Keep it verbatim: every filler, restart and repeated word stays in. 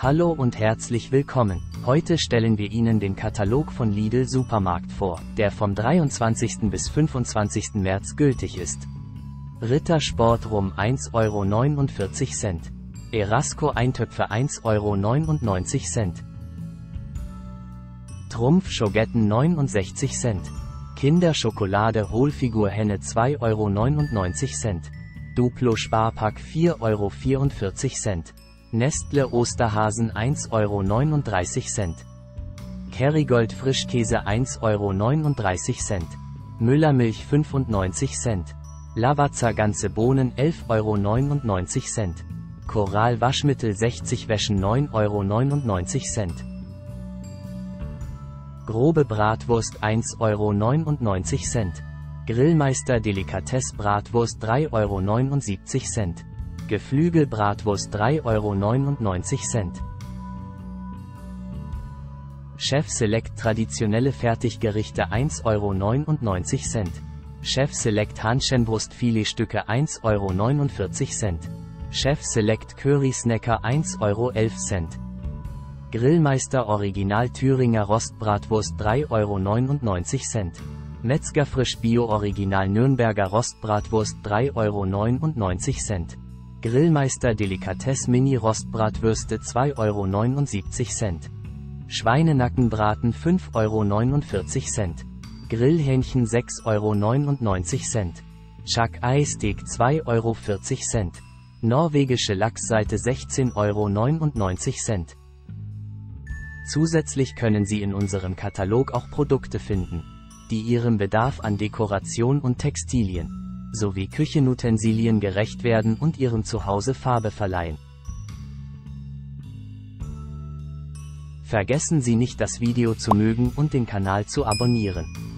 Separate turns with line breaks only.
Hallo und herzlich willkommen. Heute stellen wir Ihnen den Katalog von Lidl Supermarkt vor, der vom dreiundzwanzigsten bis fünfundzwanzigsten März gültig ist. Ritter Sport Rum ein Euro neunundvierzig. Erasco Eintöpfe ein Euro neunundneunzig. Trumpf Schogetten neunundsechzig. Kinderschokolade Hohlfigur Henne zwei Euro neunundneunzig. Duplo Sparpack vier Euro vierundvierzig. Nestle Osterhasen ein Euro neununddreißig. Kerrygold Frischkäse ein Euro neununddreißig. Müller Milch fünfundneunzig Cent. Lavazza ganze Bohnen elf Euro neunundneunzig. Coral Waschmittel sechzig Wäschen neun Euro neunundneunzig. Grobe Bratwurst ein Euro neunundneunzig. Grillmeister Delikatesse Bratwurst drei Euro neunundsiebzig. Geflügelbratwurst drei Euro neunundneunzig. Chef Select traditionelle Fertiggerichte ein Euro neunundneunzig. Chef Select Hähnchenbrustfiletstücke ein Euro neunundvierzig. Chef Select Curry Snacker ein Euro elf. Grillmeister Original Thüringer Rostbratwurst drei Euro neunundneunzig. Metzger Frisch Bio Original Nürnberger Rostbratwurst drei Euro neunundneunzig. Grillmeister Delikatesse Mini Rostbratwürste zwei Euro neunundsiebzig. Schweinenackenbraten fünf Euro neunundvierzig. Grillhähnchen sechs Euro neunundneunzig. Chuck Eissteak zwei Euro vierzig. Norwegische Lachsseite sechzehn Euro neunundneunzig. Zusätzlich können Sie in unserem Katalog auch Produkte finden, die Ihrem Bedarf an Dekoration und Textilien sowie Küchenutensilien gerecht werden und Ihrem Zuhause Farbe verleihen. Vergessen Sie nicht, das Video zu mögen und den Kanal zu abonnieren.